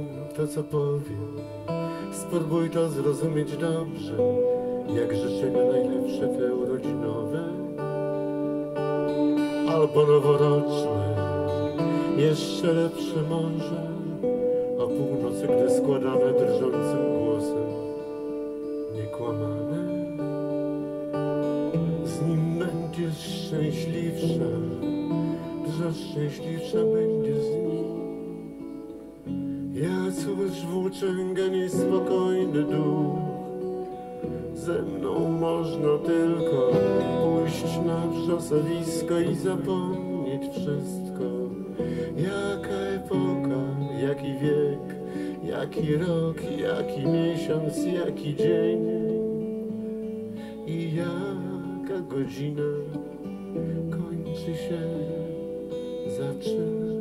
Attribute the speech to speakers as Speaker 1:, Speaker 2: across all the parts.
Speaker 1: to, co powiem. Spróbuj to zrozumieć dobrze, jak życzenia najlepsze te urodzinowe albo noworoczne, jeszcze lepsze może o północy, gdy składane drżącym głosem, niekłamane. Z nim będziesz szczęśliwsza, że szczęśliwsza będzie z nim. Ja cóż włóczęga niespokojny duch, ze mną można tylko pójść na wrzosowisko i zapomnieć wszystko. Jaka epoka, jaki wiek, jaki rok, jaki miesiąc, jaki dzień i jaka godzina kończy się, zaczyna.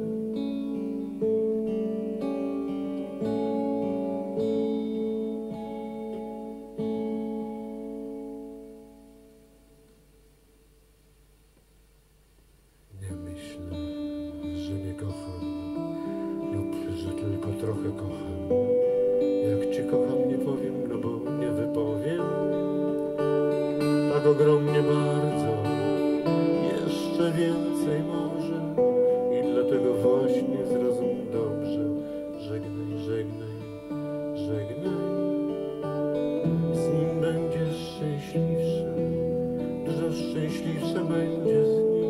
Speaker 1: Nie myślę, że nie kocham lub że tylko trochę kocham. Jak cię kocham, nie powiem, no bo nie wypowiem. Tak ogromnie bardzo, jeszcze więcej może. I dlatego właśnie zrozum dobrze. Żegnaj, żegnaj, żegnaj. Z nim będziesz szczęśliwsza, dużo szczęśliwsza będzie z nim.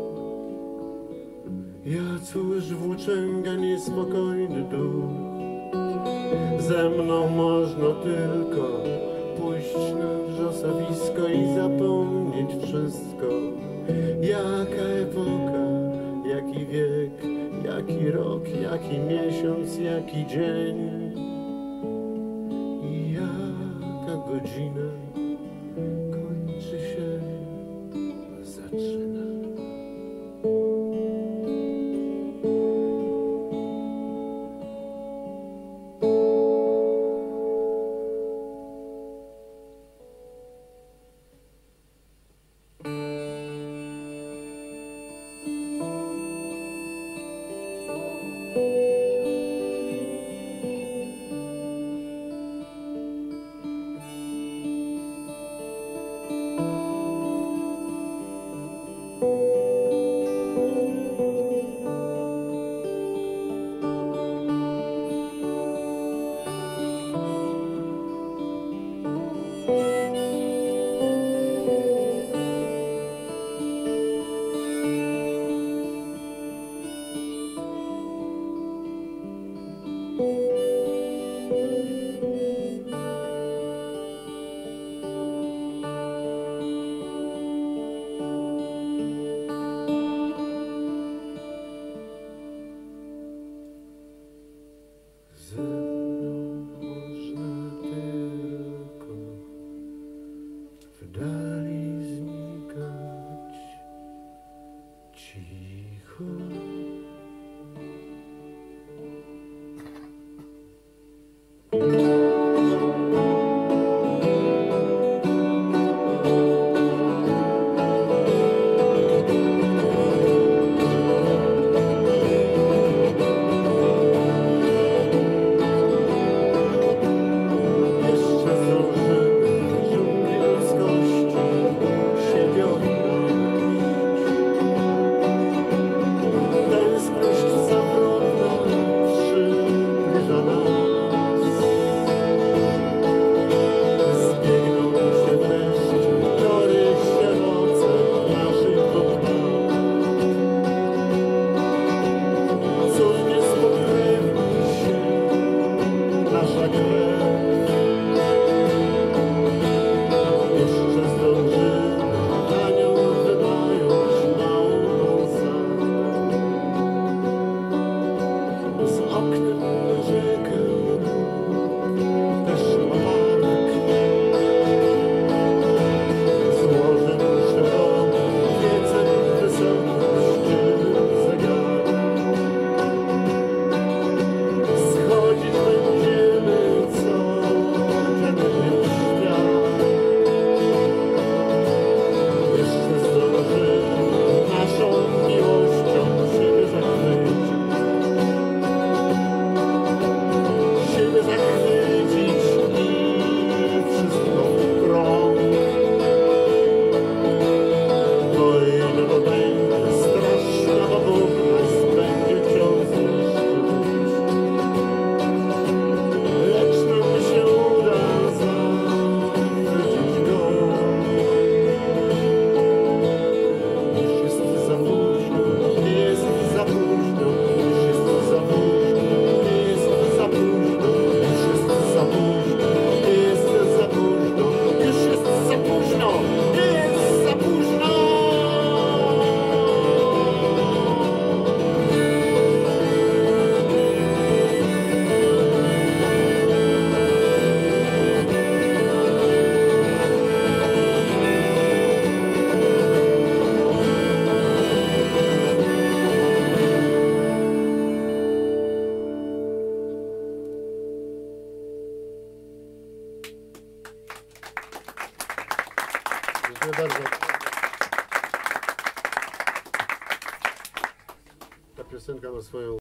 Speaker 1: Ja cóż włóczęga niespokojny duch, ze mną można tylko pójść na wrzosowisko i zapomnieć wszystko. Jaka epoka, jaki wiek, jaki rok, jaki miesiąc, jaki dzień i jaka godzina kończy się, zaczyna. Ze mną można tylko w dali znikać cicho. Dziękuję bardzo. Ta piosenka ma swoją